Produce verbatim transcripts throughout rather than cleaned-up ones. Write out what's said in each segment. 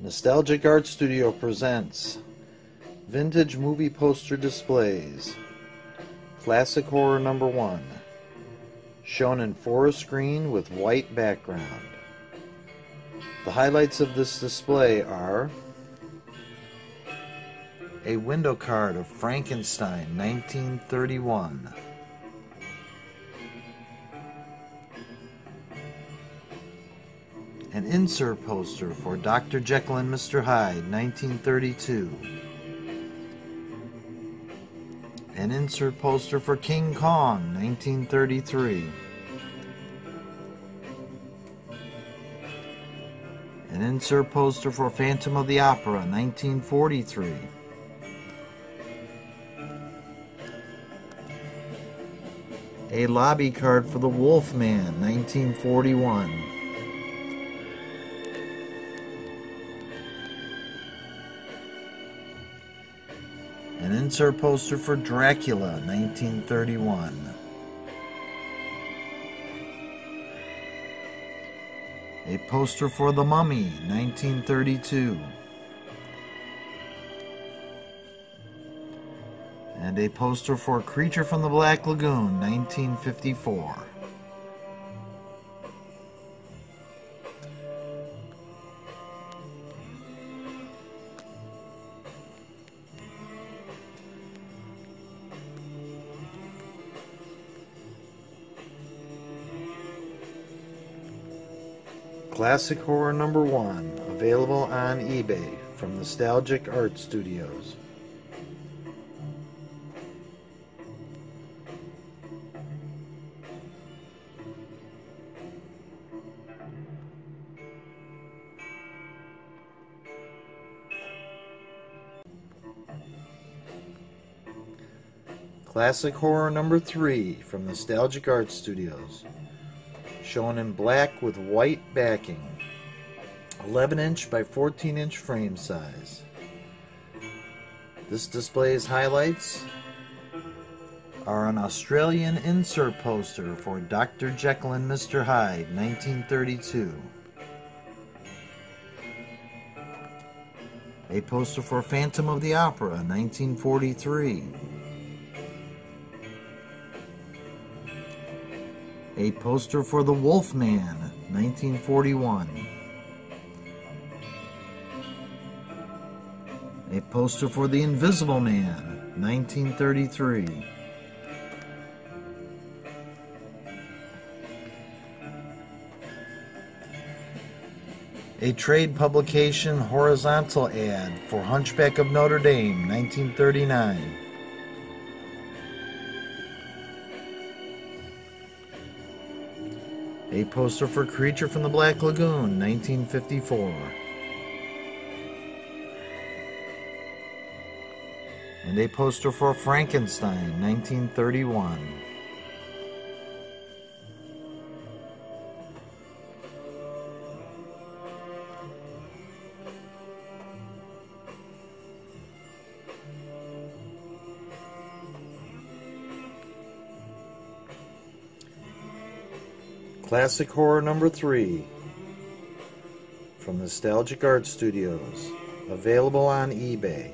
Nostalgic Art Studio presents Vintage Movie Poster Displays. Classic Horror Number one, shown in forest green with white background. The highlights of this display are a window card of Frankenstein, nineteen thirty-one. An insert poster for Doctor Jekyll and Mister Hyde, nineteen thirty-two. An insert poster for King Kong, nineteen thirty-three. An insert poster for Phantom of the Opera, nineteen forty-three. A lobby card for The Wolfman, nineteen forty-one. An insert poster for Dracula, nineteen thirty-one. A poster for The Mummy, nineteen thirty-two. And a poster for Creature from the Black Lagoon, nineteen fifty-four. Classic Horror Number one, available on eBay from Nostalgic Art Studios. Classic Horror Number three from Nostalgic Art Studios, shown in black with white backing, eleven inch by fourteen inch frame size. This display's highlights are an Australian insert poster for Doctor Jekyll and Mister Hyde, nineteen thirty-two. A poster for Phantom of the Opera, nineteen forty-three. A poster for The Wolfman, nineteen forty-one. A poster for The Invisible Man, nineteen thirty-three. A trade publication horizontal ad for Hunchback of Notre Dame, nineteen thirty-nine. A poster for Creature from the Black Lagoon, nineteen fifty-four. And a poster for Frankenstein, nineteen thirty-one. Classic Horror Number three from Nostalgic Art Studios, available on eBay.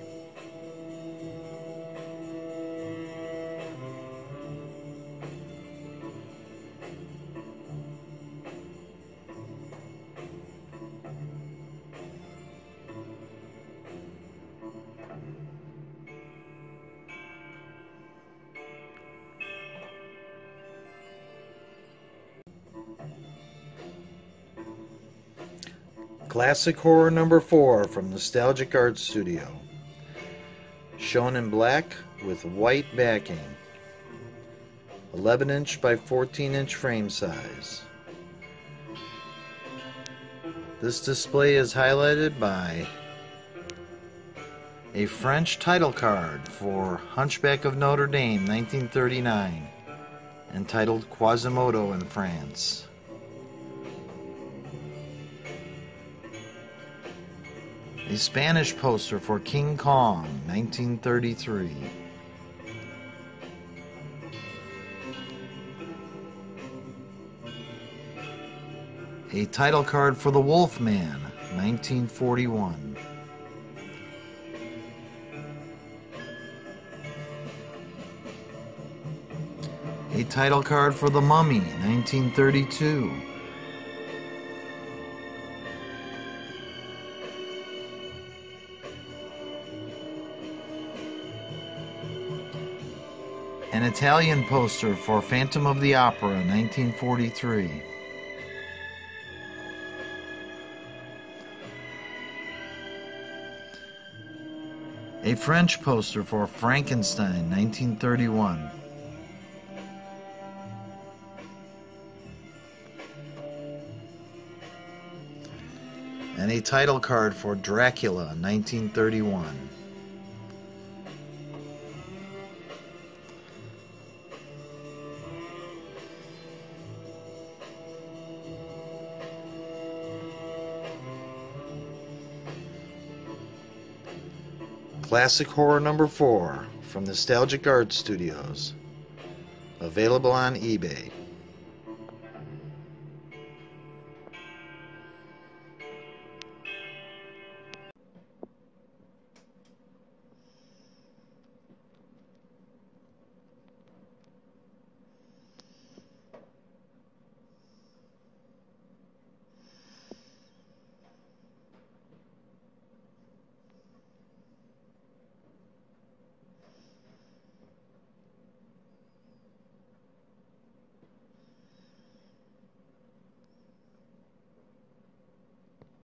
Classic Horror Number four from Nostalgic Art Studio, shown in black with white backing, eleven inch by fourteen inch frame size. This display is highlighted by a French title card for Hunchback of Notre Dame, nineteen thirty-nine, entitled Quasimodo in France. A Spanish poster for King Kong, nineteen thirty-three. A title card for The Wolfman, nineteen forty-one. A title card for The Mummy, nineteen thirty-two. An Italian poster for Phantom of the Opera, nineteen forty-three. A French poster for Frankenstein, nineteen thirty-one. And a title card for Dracula, nineteen thirty-one. Classic Horror number four from Nostalgic Art Studios. Available on eBay.